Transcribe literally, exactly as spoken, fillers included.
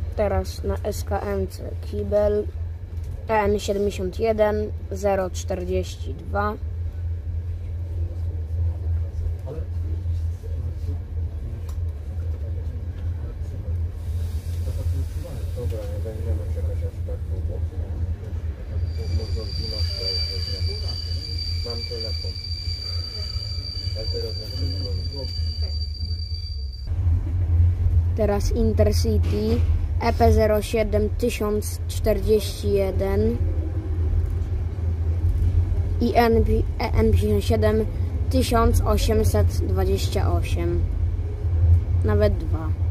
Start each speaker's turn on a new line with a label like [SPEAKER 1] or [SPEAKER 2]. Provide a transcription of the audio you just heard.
[SPEAKER 1] Teraz na S K M C kibel E N siedemdziesiąt jeden zero czterdzieści dwa.
[SPEAKER 2] Dobra, nie będziemy czekać aż tak długo. Może dwunasta mam telefon. Ja teraz nie
[SPEAKER 1] Teraz Intercity E P zero siedem tysiąc czterdzieści jeden i E N pięćdziesiąt siedem tysiąc osiemset dwadzieścia osiem. Nawet dwa.